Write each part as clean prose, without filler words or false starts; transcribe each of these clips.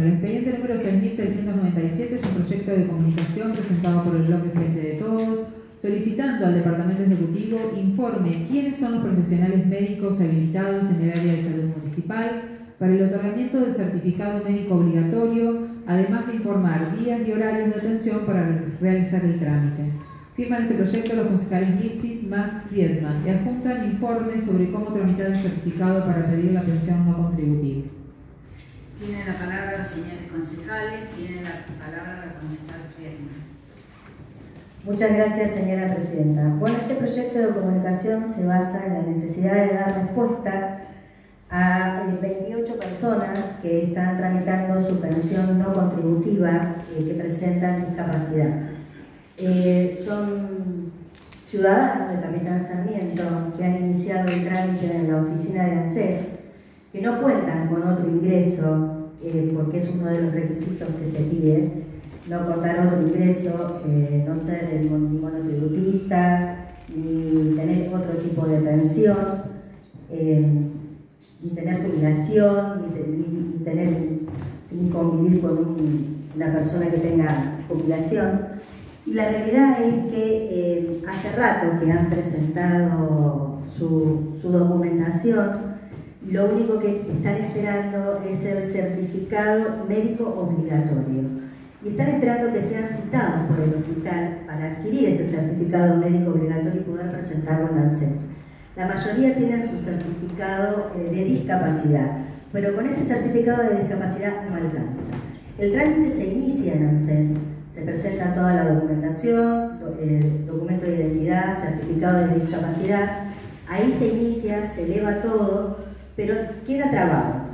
El expediente número 6.697 es un proyecto de comunicación presentado por el bloque Frente de Todos, solicitando al Departamento Ejecutivo informe quiénes son los profesionales médicos habilitados en el área de salud municipal para el otorgamiento del certificado médico obligatorio, además de informar días y horarios de atención para realizar el trámite. Firman este proyecto los concejales Lichis, Mas, Friedman y adjuntan informes sobre cómo tramitar el certificado para pedir la pensión no contributiva. Tienen la palabra los señores concejales, tiene la palabra la concejal Friedman. Muchas gracias, señora presidenta. Bueno, este proyecto de comunicación se basa en la necesidad de dar respuesta a 28 personas que están tramitando su pensión no contributiva que presentan discapacidad. Son ciudadanos de Capitán Sarmiento que han iniciado el trámite en la oficina de ANSES, que no cuentan con otro ingreso, porque es uno de los requisitos que se pide, no contar otro ingreso, no ser ni monotributista, ni tener otro tipo de pensión, ni tener jubilación, ni convivir con una persona que tenga jubilación. Y la realidad es que hace rato que han presentado su documentación y lo único que están esperando es el certificado médico obligatorio. Y están esperando que sean citados por el hospital para adquirir ese certificado médico obligatorio y poder presentarlo en ANSES. La mayoría tienen su certificado de discapacidad, pero con este certificado de discapacidad no alcanza. El trámite se inicia en ANSES. Se presenta toda la documentación, documento de identidad, certificado de discapacidad. Ahí se inicia, se eleva todo, pero queda trabado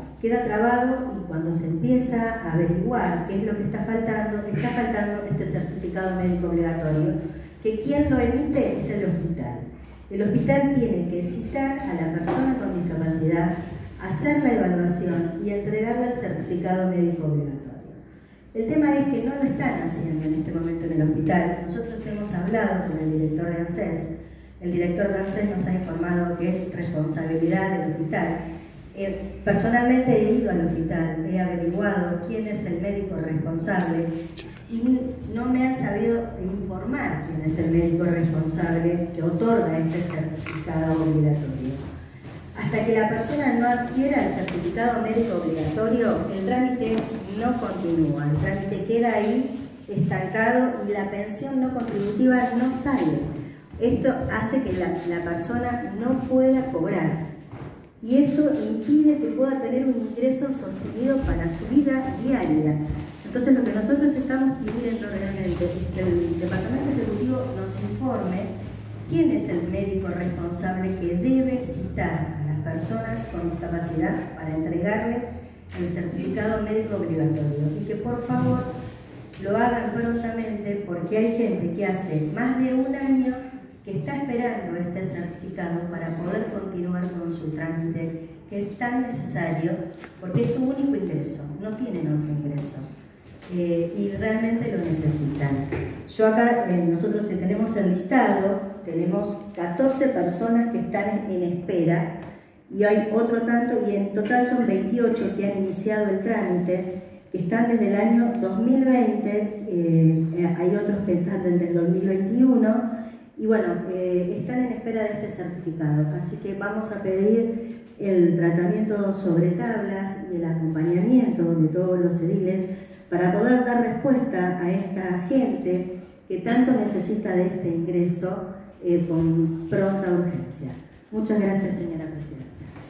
y cuando se empieza a averiguar qué es lo que está faltando este certificado médico obligatorio, que quien lo emite es el hospital. El hospital tiene que citar a la persona con discapacidad, hacer la evaluación y entregarle el certificado médico obligatorio. El tema es que no lo están haciendo en este momento en el hospital. Nosotros hemos hablado con el director de ANSES. El director de ANSES nos ha informado que es responsabilidad del hospital. Personalmente he ido al hospital, he averiguado quién es el médico responsable y no me han sabido informar quién es el médico responsable que otorga este certificado obligatorio. Hasta que la persona no adquiera el certificado médico obligatorio, el trámite no continúa, el trámite queda ahí estancado y la pensión no contributiva no sale. Esto hace que la persona no pueda cobrar y esto impide que pueda tener un ingreso sostenido para su vida diaria. Entonces lo que nosotros estamos pidiendo realmente es que el Departamento Ejecutivo nos informe quién es el médico responsable que debe citar a las personas con discapacidad para entregarle el certificado médico obligatorio y que por favor lo hagan prontamente, porque hay gente que hace más de un año que está esperando este certificado para poder continuar con su trámite, que es tan necesario porque es su único ingreso, no tienen otro ingreso. Y realmente lo necesitan. Yo acá, nosotros tenemos el listado, tenemos 14 personas que están en espera y hay otro tanto, y en total son 28 que han iniciado el trámite, que están desde el año 2020, hay otros que están desde el 2021, y bueno, están en espera de este certificado. Así que vamos a pedir el tratamiento sobre tablas y el acompañamiento de todos los ediles para poder dar respuesta a esta gente que tanto necesita de este ingreso con pronta urgencia. Muchas gracias, señora presidenta.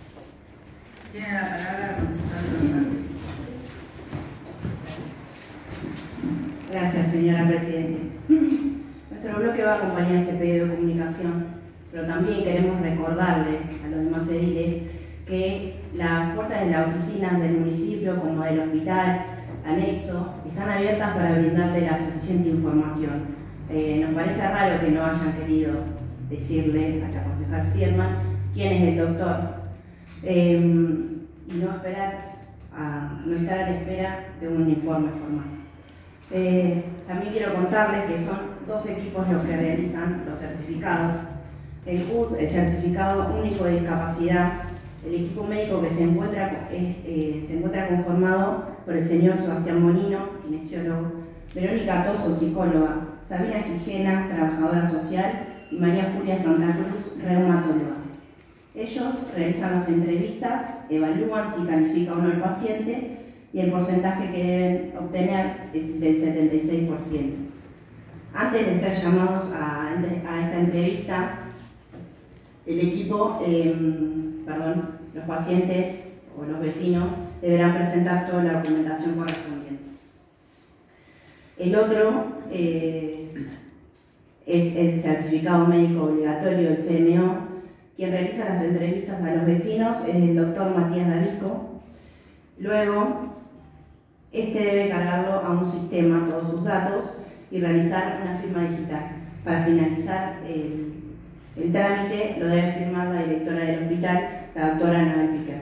Tiene la palabra la concejal González. Gracias, señora presidenta. Nuestro bloque va a acompañar este pedido de comunicación, pero también queremos recordarles a los demás ediles que las puertas de las oficinas del municipio, como del hospital, anexo, están abiertas para brindarle la suficiente información. Nos parece raro que no hayan querido decirle a la concejal Friedman quién es el doctor y no estar a la espera de un informe formal. También quiero contarles que son 2 equipos los que realizan los certificados. El CUD, el Certificado Único de Discapacidad, el equipo médico que se encuentra conformado por el señor Sebastián Bonino, kinesiólogo, Verónica Toso, psicóloga, Sabina Gijena, trabajadora social, y María Julia Santa Cruz, reumatóloga. Ellos realizan las entrevistas, evalúan si califica o no el paciente y el porcentaje que deben obtener es del 76%. Antes de ser llamados a esta entrevista, el equipo, los pacientes o los vecinos deberán presentar toda la documentación correspondiente. El otro es el certificado médico obligatorio, el CMO. Quien realiza las entrevistas a los vecinos es el doctor Matías Davico. Luego, este debe cargarlo a un sistema, todos sus datos, y realizar una firma digital. Para finalizar el trámite lo debe firmar la directora del hospital, la doctora Anabel Piquer.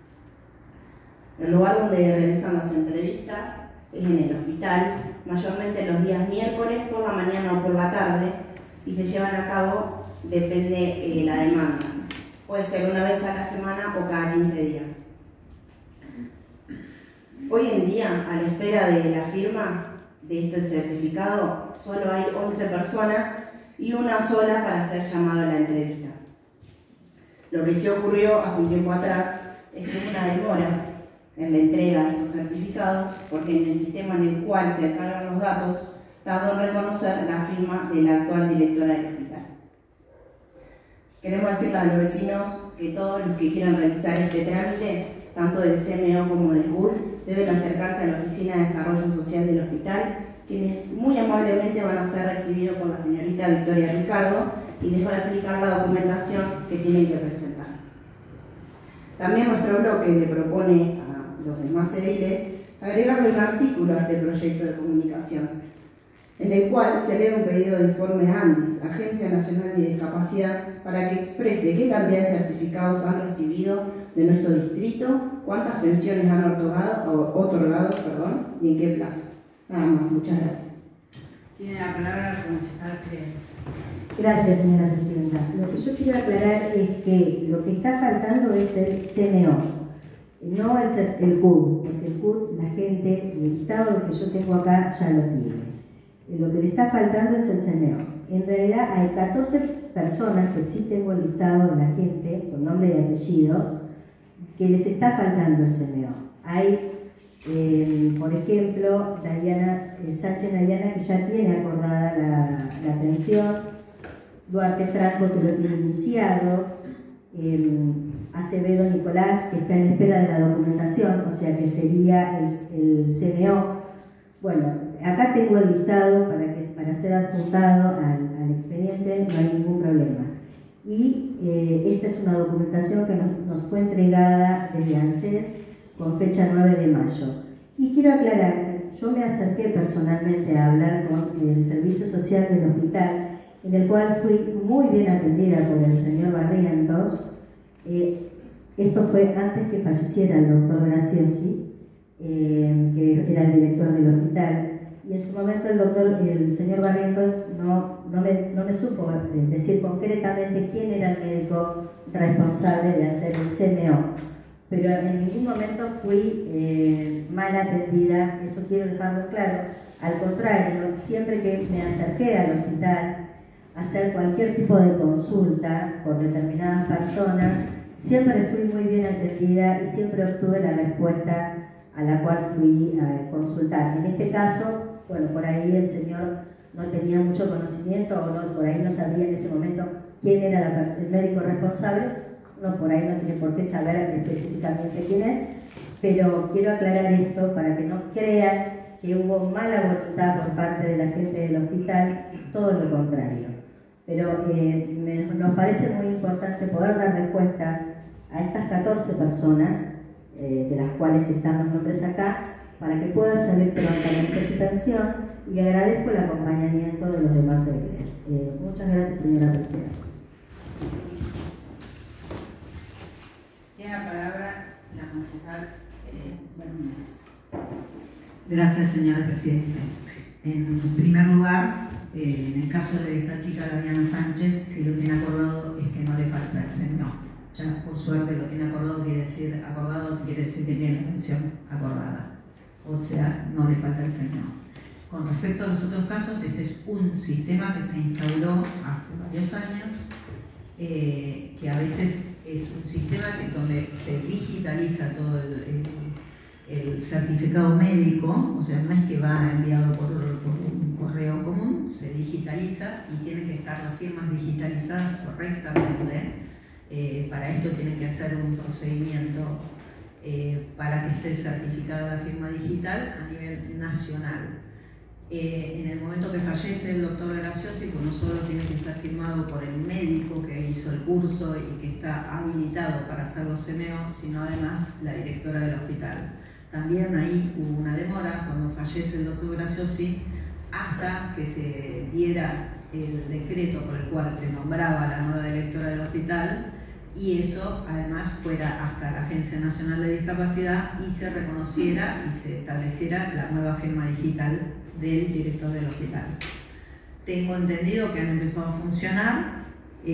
El lugar donde realizan las entrevistas es en el hospital, mayormente los días miércoles por la mañana o por la tarde, y se llevan a cabo, depende la demanda. Puede ser una vez a la semana o cada 15 días. Hoy en día, a la espera de la firma de este certificado, solo hay 11 personas y una sola para ser llamado a la entrevista. Lo que sí ocurrió hace un tiempo atrás es que hubo una demora en la entrega de estos certificados porque en el sistema en el cual se cargan los datos tardó en reconocer la firma de la actual directora del hospital. Queremos decirle a los vecinos que todos los que quieran realizar este trámite, tanto del CMO como del CUD, deben acercarse a la Oficina de Desarrollo Social del hospital, quienes muy amablemente van a ser recibidos por la señorita Victoria Ricardo y les va a explicar la documentación que tienen que presentar. También nuestro bloque le propone a los demás ediles agregarle un artículo a este proyecto de comunicación, en el cual se lee un pedido de informe a ANDIS, Agencia Nacional de Discapacidad, para que exprese qué cantidad de certificados han recibido de nuestro distrito, cuántas pensiones han otorgado, y en qué plazo. Nada más, muchas gracias. Tiene la palabra la concejal Creel. Gracias, señora presidenta. Lo que yo quiero aclarar es que lo que está faltando es el CMO, no es el CUD, porque el CUD, la gente, el listado que yo tengo acá ya lo tiene. Lo que le está faltando es el CMO. En realidad hay 14 personas, que sí tengo el listado de la gente, con nombre y apellido, que les está faltando el CMO. Hay, por ejemplo, Sánchez Dayana, que ya tiene acordada la pensión, Duarte Franco, que lo tiene iniciado, Acevedo Nicolás, que está en espera de la documentación, o sea que sería el CMO. Bueno, acá tengo el listado para ser adjuntado al expediente, no hay ningún problema. Y esta es una documentación que nos fue entregada desde ANSES con fecha 9 de mayo. Y quiero aclarar, yo me acerqué personalmente a hablar con el Servicio Social del hospital, en el cual fui muy bien atendida por el señor Barrientos. Esto fue antes que falleciera el doctor Graciosi, que era el director del hospital, y en su momento el señor Barrientos no me supo decir concretamente quién era el médico responsable de hacer el CMO, pero en ningún momento fui mal atendida, eso quiero dejarlo claro. Al contrario, siempre que me acerqué al hospital a hacer cualquier tipo de consulta por determinadas personas, siempre fui muy bien atendida y siempre obtuve la respuesta a la cual fui a consultar. En este caso, bueno, por ahí el señor no tenía mucho conocimiento o por ahí no sabía en ese momento quién era el médico responsable, por ahí no tiene por qué saber específicamente quién es, pero quiero aclarar esto para que no crean que hubo mala voluntad por parte de la gente del hospital, todo lo contrario. Pero nos parece muy importante poder dar respuesta a estas 14 personas, de las cuales están los nombres acá, para que pueda salir prontamente su pensión, y agradezco el acompañamiento de los demás ediles. Muchas gracias, señora presidenta. Tiene la palabra la concejal Bermúdez. Gracias, señora presidenta. En primer lugar, en el caso de esta chica, Damiana Sánchez, si lo tiene acordado es que no le falta el CMO. Ya por suerte lo tiene acordado quiere decir que tiene la pensión acordada. o sea, no le falta el señor. Con respecto a los otros casos, este es un sistema que se instauró hace varios años, que a veces es un sistema donde se digitaliza todo el certificado médico, o sea, no es que va enviado por un correo común, se digitaliza y tienen que estar las firmas digitalizadas correctamente. Para esto tienen que hacer un procedimiento para que esté certificada la firma digital a nivel nacional. En el momento que fallece el doctor Graciosi, pues no solo tiene que ser firmado por el médico que hizo el curso y que está habilitado para hacer los CMO, sino además la directora del hospital. También ahí hubo una demora cuando fallece el doctor Graciosi hasta que se diera el decreto por el cual se nombraba la nueva directora del hospital, y eso además fuera hasta la Agencia Nacional de Discapacidad y se reconociera y se estableciera la nueva firma digital del director del hospital. Tengo entendido que han empezado a funcionar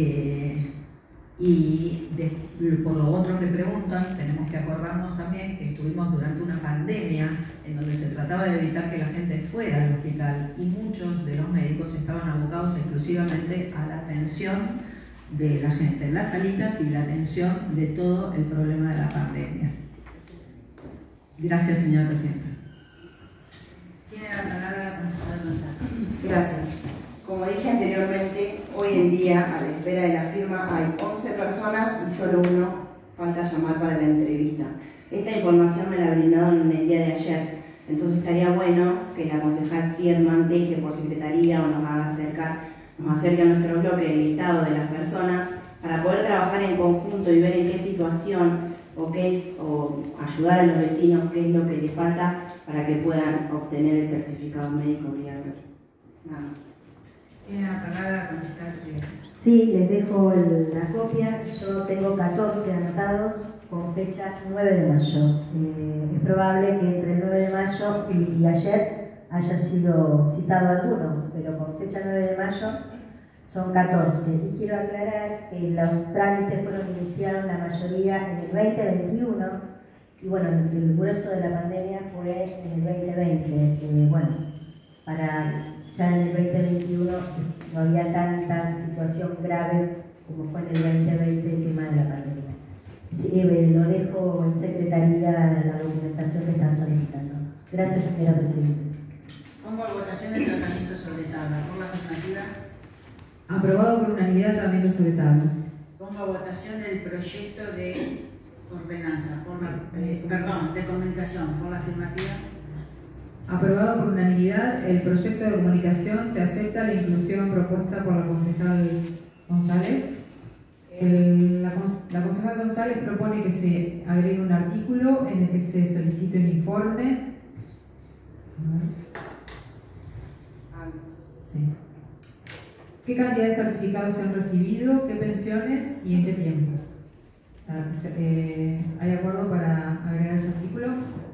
y por lo otro que preguntan, tenemos que acordarnos también que estuvimos durante una pandemia en donde se trataba de evitar que la gente fuera al hospital y muchos de los médicos estaban abocados exclusivamente a la atención de la gente en las salitas y la atención de todo el problema de la pandemia. Gracias, señora presidenta. Tiene la palabra la concejala González. Gracias. Como dije anteriormente, hoy en día, a la espera de la firma, hay 11 personas y solo uno falta llamar para la entrevista. Esta información me la brindaron en el día de ayer, entonces estaría bueno que la concejal Fierman deje por secretaría o nos acerque a nuestro bloque el listado de las personas para poder trabajar en conjunto y ver en qué situación o ayudar a los vecinos qué es lo que les falta para que puedan obtener el certificado médico obligatorio. Nada más. Tiene la palabra la concejala Rivera. Sí, les dejo la copia. Yo tengo 14 anotados con fecha 9 de mayo. Es probable que entre el 9 de mayo y ayer haya sido citado alguno, pero con fecha 9 de mayo son 14. Y quiero aclarar que los trámites fueron iniciados la mayoría en el 2021 y bueno, el grueso de la pandemia fue en el 2020. Ya en el 2021 no había tanta situación grave como fue en el 2020 el tema de la pandemia. Sí, lo dejo en secretaría la documentación que están solicitando. Gracias, señora presidenta. Pongo a votación el tratamiento sobre tabla. Por la afirmativa. Aprobado por unanimidad tratamiento sobre tablas. Pongo a votación el proyecto de ordenanza, de comunicación. Por la afirmativa. Aprobado por unanimidad el proyecto de comunicación. Se acepta la inclusión propuesta por la concejal González. La concejal González propone que se agregue un artículo en el que se solicite un informe. Sí. ¿Qué cantidad de certificados se han recibido? ¿Qué pensiones? ¿Y en qué tiempo? ¿Hay acuerdo para agregar ese artículo?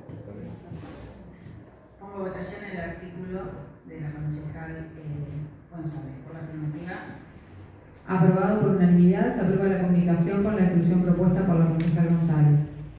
Pongo a votación el artículo de la concejal González. Por la afirmativa. Aprobado por unanimidad. Se aprueba la comunicación con la inclusión propuesta por la concejal González.